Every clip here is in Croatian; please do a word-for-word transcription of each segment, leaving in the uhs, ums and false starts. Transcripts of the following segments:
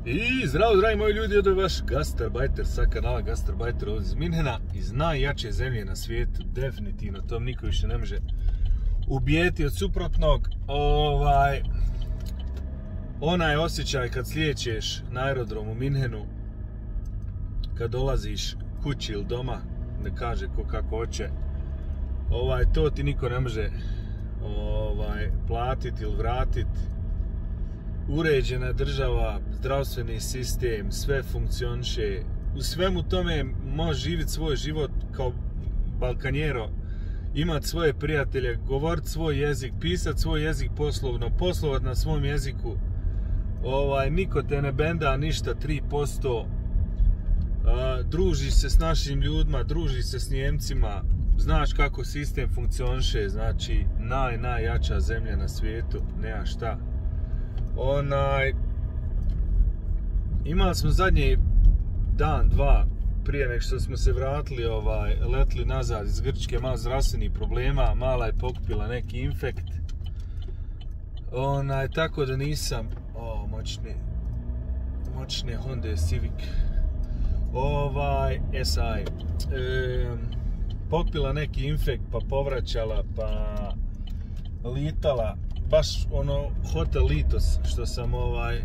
I zdravo, dragi moji ljudi, ovo je vaš Gastarbajter sa kanala Gastarbajter ovdje iz Minhena, iz najjače zemlje na svijetu, definitivno, tom niko više ne može ubijeti od suprotnog. Ovaj, onaj osjećaj kad slijećeš na aerodromu u Minhenu, kad dolaziš kući ili doma, ne kaže ko kako hoće, ovaj, to ti niko ne može ovaj, platiti ili vratiti. Uređena država, zdravstveni sistem, sve funkcioniše. U svemu tome možeš živjeti svoj život kao balkanjero, imati svoje prijatelje, govoriti svoj jezik, pisati svoj jezik poslovno, poslovati na svom jeziku. Ovaj, niko te ne benda ništa, tri posto. A, družiš se s našim ljudima, družiš se s Njemcima, znaš kako sistem funkcioniše, znači naj, najjača zemlja na svijetu, nema šta. Onaj, imali smo zadnji dan, dva, prije nek što smo se vratili, ovaj, letli nazad iz Grčke, malo zdravstvenih problema, mala je pokupila neki infekt. Onaj, tako da nisam, o, moćne, moćne Honda Civic, ovaj, S I, e, pokupila neki infekt, pa povraćala, pa litala. Baš ono Hotel Litos što sam ovaj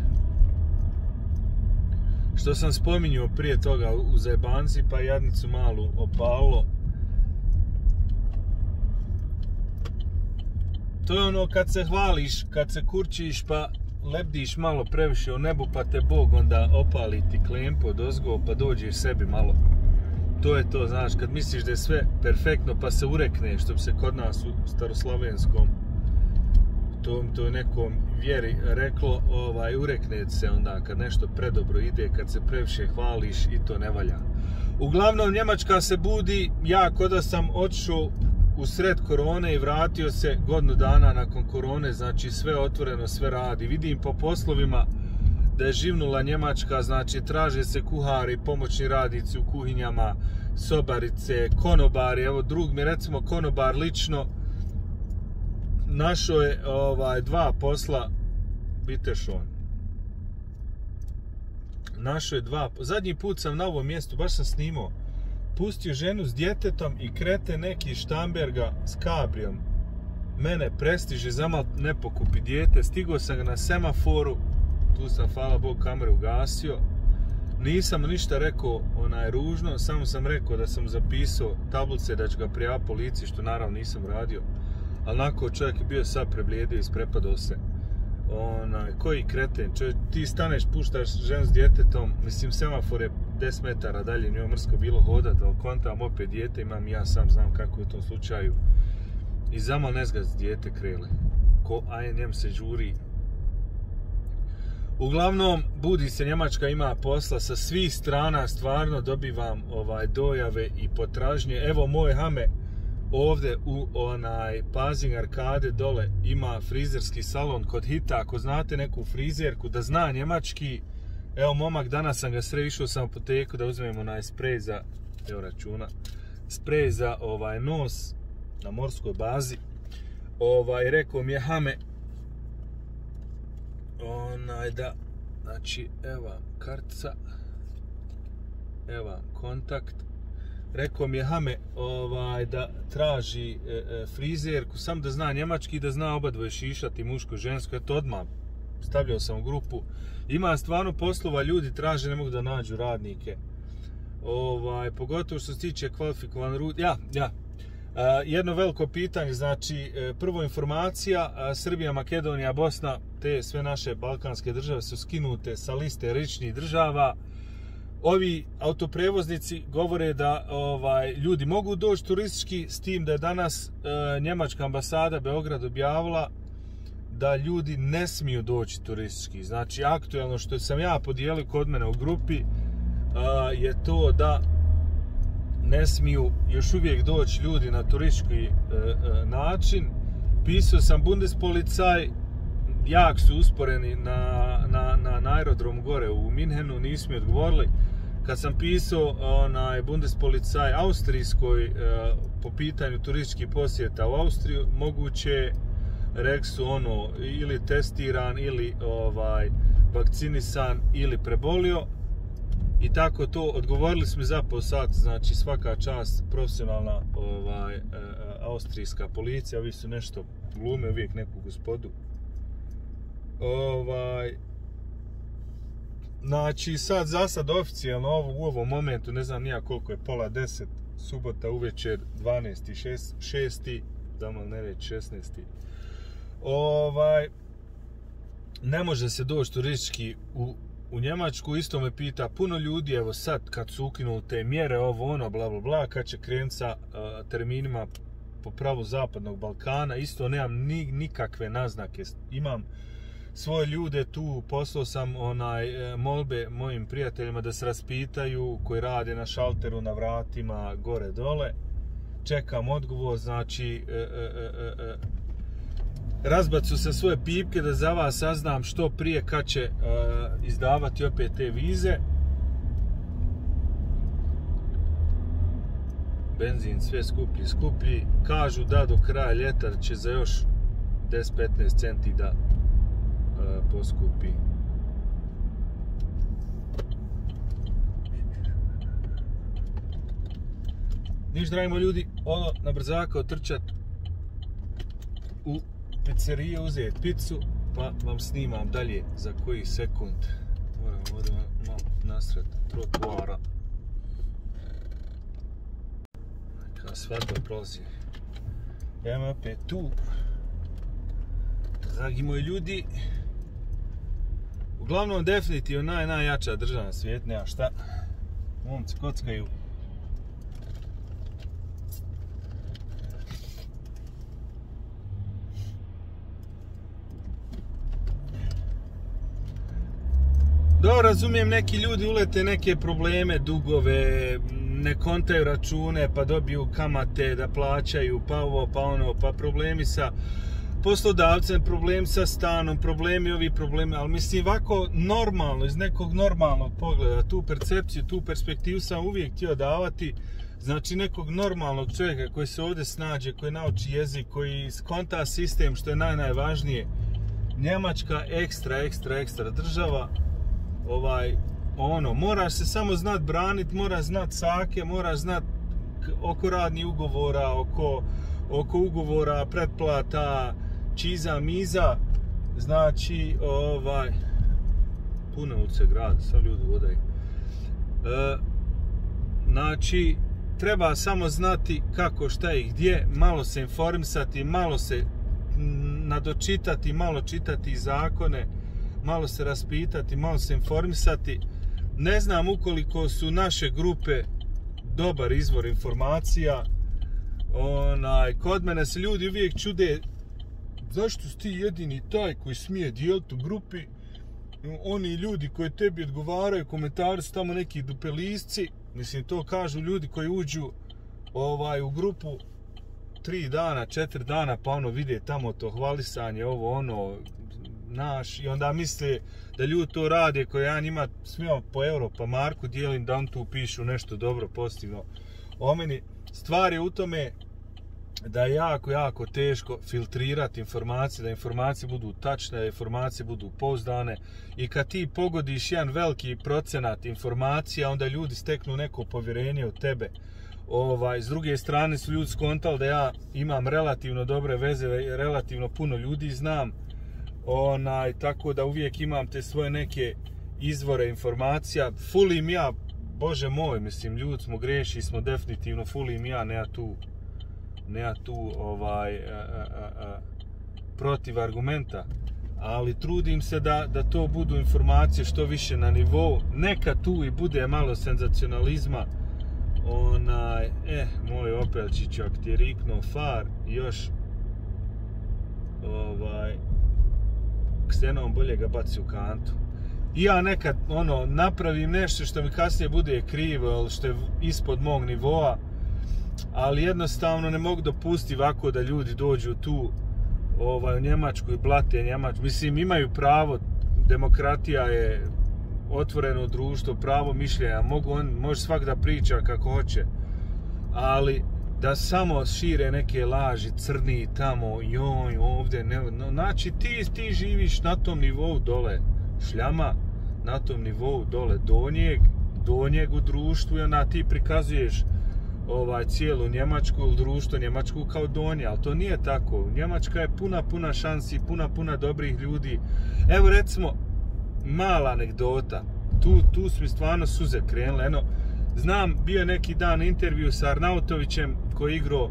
što sam spominjao prije toga u zajebanci, pa jadnicu malu opalo. To je ono kad se hvališ, kad se kurčiš pa lebdiš malo previše u nebu, pa te Bog onda opali ti klempo odozgo, pa dođeš sebi malo. To je to, znaš, kad misliš da je sve perfektno pa se urekneš, što bi se kod nas u staroslavenskom to, to je nekom vjeri reklo, ovaj, urekne se onda kad nešto predobro ide, kad se previše hvališ i to ne valja. Uglavnom, Njemačka se budi, ja koda sam otišao u sred korone i vratio se godinu dana nakon korone, znači sve otvoreno, sve radi. Vidim po poslovima da je živnula Njemačka, znači traže se kuhari, pomoćni radnici u kuhinjama, sobarice, konobari. Evo drug mi recimo konobar lično našao je ovaj, dva posla, bitešon. Našao je dva, zadnji put sam na ovom mjestu, baš sam snimao, pustio ženu s djetetom i krete neki Štamberga s kabrijom. Mene prestiže, zamal ne pokupi dijete, stigao sam ga na semaforu, tu sam, hvala Bog, kameru ugasio. Nisam ništa rekao onaj ružno, samo sam rekao da sam zapisao tablice da ću ga prijaviti policiji, što naravno nisam radio. Ali nakon čovjek je bio sad preblijedio, isprepadao se. Onaj, koji kreten, čovjek, ti staneš, puštaš ženu s djetetom, mislim semafor je deset metara dalje, njoj mrsko bilo hodat, ali kontam opet dijete, imam ja sam znam kako je u tom slučaju. I zamal ne zgaz dijete krele, ko aj njem se žuri. Uglavnom, budi se, Njemačka ima posla sa svih strana, stvarno dobivam ovaj dojave i potražnje. Evo moj Hame ovdje u onaj Pazing Arkade dole ima frizerski salon kod Hita, ako znate neku frizerku da zna njemački. Evo momak, danas sam ga sreo, išao sam u apoteku da uzmem onaj sprej za, evo računa, sprej za ovaj nos na morskoj bazi. Ovaj, rekao mi je Hame, onaj da, znači, evo kartica, evo kontakt. Rekao mi je Hame ovaj, da traži e, e, frizerku, sam da zna njemački, da zna oba dvoje šišati, muško i žensko. Eto odmah stavljao sam u grupu. Ima stvarno poslova, ljudi traže, ne mogu da nađu radnike. Ovaj, pogotovo što se tiče kvalifikovan rud. Ja, ja. E, jedno veliko pitanje, znači e, prvo informacija, a, Srbija, Makedonija, Bosna, te sve naše balkanske države su skinute sa liste rizičnih država. Ovi autoprevoznici govore da ovaj, ljudi mogu doći turistički, s tim da je danas e, njemačka ambasada Beograd objavila da ljudi ne smiju doći turistički. Znači, aktualno što sam ja podijelio kod mene u grupi e, je to da ne smiju još uvijek doći ljudi na turistički e, e, način. Pisao sam Bundespolicaj, jak su usporeni na, na, na, na aerodromu gore u Minhenu, nisu mi odgovorili. Kad sam pisao onaj Bundespolicaj austrijskoj e, po pitanju turističkih posjeta u Austriju, moguće rekli su ono, ili testiran, ili ovaj, vakcinisan, ili prebolio. I tako to, odgovorili smo za po sat, znači svaka čast, profesionalna ovaj, e, austrijska policija, ovi su nešto glume, uvijek neku gospodu. Ovaj, znači sad za sad oficijalno ovo, u ovom momentu, ne znam nija koliko je, pola deset, subota uvečer, dvanaesti šesti, da malo ne reći šesnaesti. Ovaj, ne može se doći turistički u U Njemačku. Isto me pita puno ljudi, evo sad kad su ukinuli te mjere, ovo ono, bla bla bla, kad će krenuti sa uh, terminima po pravu zapadnog Balkana, isto nemam ni, nikakve naznake. Imam svoje ljude tu, poslao sam onaj molbe mojim prijateljima da se raspitaju, koji rade na šalteru, na vratima, gore dole. Čekam odgovor, znači e, e, e, e, razbacu se svoje pipke da za vas saznam što prije kad će uh, izdavati opet te vize. Benzin sve skuplji, skuplji. Kažu da do kraja ljeta će za još deset do petnaest centi da uh, poskupi. Niš, dragimo ljudi, ono na brzaka otrčat u pizzerije, uzeti picu, pa vam snimam dalje za koji sekund. Moram ovdje malo nasred trotuara. Neka svadba prolazi. Evo opet tu. Dragi moji ljudi, uglavnom definitivno naj, najjača država na svijetu, nema šta. Momci kockaju. Do, razumijem, neki ljudi ulete neke probleme, dugove, ne kontaju račune, pa dobiju kamate da plaćaju, pa ovo, pa ono, pa problemi sa poslodavcem, problemi sa stanom, problemi ovi problemi, ali mislim ovako normalno, iz nekog normalnog pogleda, tu percepciju, tu perspektivu sam uvijek htio davati, znači nekog normalnog čovjeka koji se ovdje snađe, koji nauči jezik, koji skonta sistem, što je naj, najvažnije. Njemačka ekstra, ekstra, ekstra država. Ovaj, ono, moraš se samo znat branit, moraš znat sake, moraš znat oko radnih ugovora, oko, oko ugovora, pretplata, čiza, miza, znači, ovaj, puno ulice grada, sad ljudi vodaju. E, znači, treba samo znati kako, šta i gdje, malo se informisati, malo se nadočitati, malo čitati zakone, malo se raspitati, malo se informisati. Ne znam ukoliko su naše grupe dobar izvor informacija. Onaj, kod mene se ljudi uvijek čude zašto si ti jedini taj koji smije dijeliti u grupi. Oni ljudi koji tebi odgovaraju, komentari su tamo neki dupelisci. Mislim, to kažu ljudi koji uđu ovaj, u grupu tri dana, četiri dana, pa ono vide tamo to hvalisanje, ovo ono, naš, i onda misle da ljudi to rade koji ja njima smijam po euro pa marku dijelim, da on tu pišu nešto dobro, pozitivno o meni. Stvar je u tome da je jako, jako teško filtrirati informacije, da informacije budu tačne, da informacije budu pouzdane, i kad ti pogodiš jedan veliki procenat informacija, onda ljudi steknu neko povjerenje u tebe. Ovaj, s druge strane su ljudi skontali da ja imam relativno dobre veze, relativno puno ljudi znam, onaj, tako da uvijek imam te svoje neke izvore informacija. Fulim ja, bože moj, mislim, ljudi smo, greši smo definitivno, fulim ja, nema tu, nema tu ovaj, a, a, a, protiv argumenta, ali trudim se da, da to budu informacije što više na nivou. Neka tu i bude malo senzacionalizma. Onaj, eh, moj Opelčić, ako ti je riknuo far, još ovaj, ksenom bolje ga baci u kantu. I ja nekad ono, napravim nešto što mi kasnije bude krivo, što je ispod mog nivoa, ali jednostavno ne mogu dopustiti ovako da ljudi dođu tu ovaj, u Njemačku i blate Njemačku. Mislim, imaju pravo, demokratija je otvoreno društvo, pravo mišljenja, mogu on, može svak da priča kako hoće, ali da samo šire neke laži, crni tamo, joj, ovdje, ne, no, znači ti, ti živiš na tom nivou dole, šljama, na tom nivou dole, donjeg, donjeg u društvu i onda ti prikazuješ ovaj, cijelu Njemačku ili društvo Njemačku kao donje, ali to nije tako. Njemačka je puna, puna šansi, puna, puna dobrih ljudi. Evo recimo, mala anegdota, tu, tu su mi stvarno suze krenule, eno, znam, bio je neki dan intervju sa Arnautovićem koji je igrao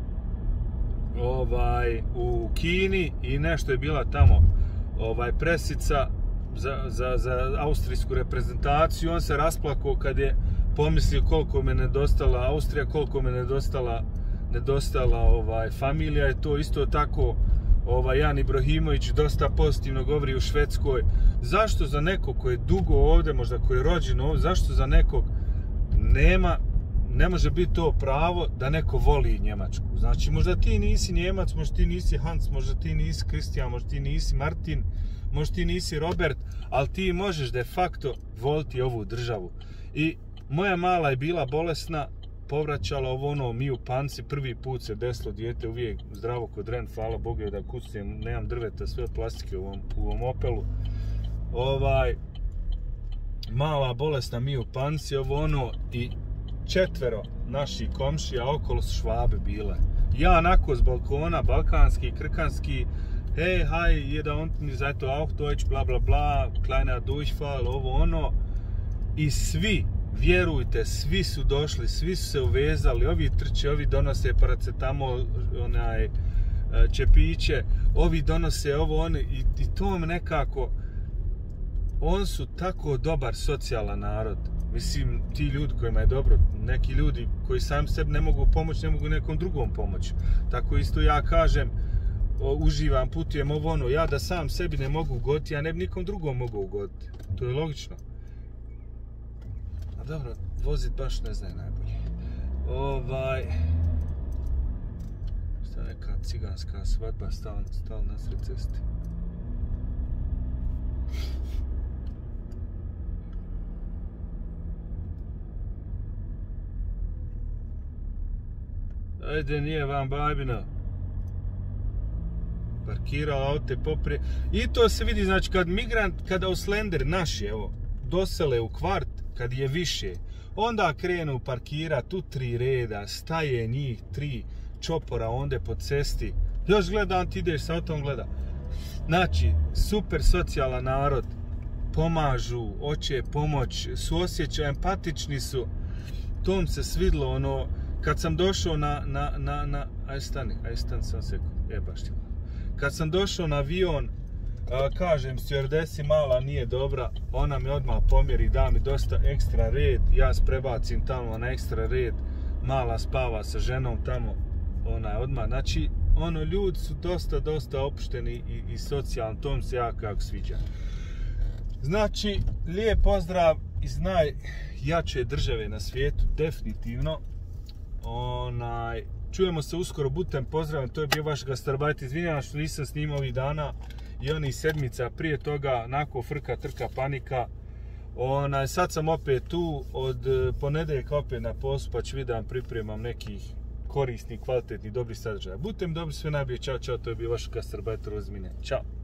ovaj, u Kini i nešto je bila tamo ovaj, presica za, za, za austrijsku reprezentaciju. On se rasplakao kad je pomislio koliko me nedostala Austrija, koliko me nedostala, nedostala ovaj, familija. Je to isto tako ovaj, Jan Ibrahimović dosta pozitivno govori u Švedskoj. Zašto za nekog koji je dugo ovdje, možda koji je rođen ovdje, zašto za nekog nema, ne može biti to pravo da neko voli Njemačku. Znači, možda ti nisi Njemac, možda ti nisi Hans, možda ti nisi Kristijan, možda ti nisi Martin, možda ti nisi Robert, ali ti možeš de facto voliti ovu državu. I moja mala je bila bolesna, povraćala ovo ono mi u panci, prvi put se desilo, dijete uvijek zdravo kod ren, hvala Bogu da kucnem, nemam drveta, sve od plastike u ovom, u ovom Opelu. Ovaj, mala bolesna mi u panci, ovo ono, i četvero naših komšija okolo su Švabe bile. Ja onako s balkona, balkanski, krkanski, hej, haj, jeder unten, seid du auch Deutsch, bla bla bla, kleiner Durchfall, ovo ono. I svi, vjerujte, svi su došli, svi su se uvezali, ovi trče, ovi donose paracetamol, onaj, čepiće, ovi donose ovo, ono, i, i to me nekako, on su tako dobar socijalan narod. Mislim, ti ljudi kojima je dobro, neki ljudi koji sami sebi ne mogu pomoći, ne mogu nekom drugom pomoći. Tako isto ja kažem, o, uživam, putujem ovo ono, ja da sam sebi ne mogu ugoditi, ja ne bi nikom drugom mogu ugoditi. To je logično. A dobro, vozit baš ne znam najbolje. Ovaj... Šta neka ciganska svadba stala stal na sred cesti. Ajde, nije vam babina. Parkirao aute poprije. I to se vidi, znači, kad migrant, kada Auslender naši, evo, dosele u kvart, kad je više, onda krenu parkirat u tri reda, staje njih tri čopora onde po cesti. Još gledam, ti ideš sa autom, gleda. Znači, super socijalan narod, pomažu, hoće pomoć, suosjećaju, empatični su. To mi se svidlo, ono, kad sam došao na, na, na, na, aj stani, aj stani sam sekund, je baš ti. Kad sam došao na avion, a, kažem, stjuardesi mala nije dobra, ona mi odmah pomjeri, da mi dosta ekstra red, ja se prebacim tamo na ekstra red, mala spava sa ženom tamo, ona je odmah, znači, ono, ljudi su dosta, dosta opušteni i, i socijalni, to mi se jako kako sviđa. Znači, lijep pozdrav iz najjače države na svijetu, definitivno. Onaj, čujemo se uskoro, budem pozdravljen, to je bio vaš gastarbajt, izvinjavam što nisam snimao ovih dana i onih sedmica prije toga, nakon frka, trka, panika. Onaj, sad sam opet tu, od ponedeljka opet na poslu, pa ću vidjeti da vam pripremam nekih korisnih, kvalitetnih, dobrih sadržaja. Budem dobri, sve najbolje, čao, čao, to je bio vaš gastarbajt, Rozmine, čao.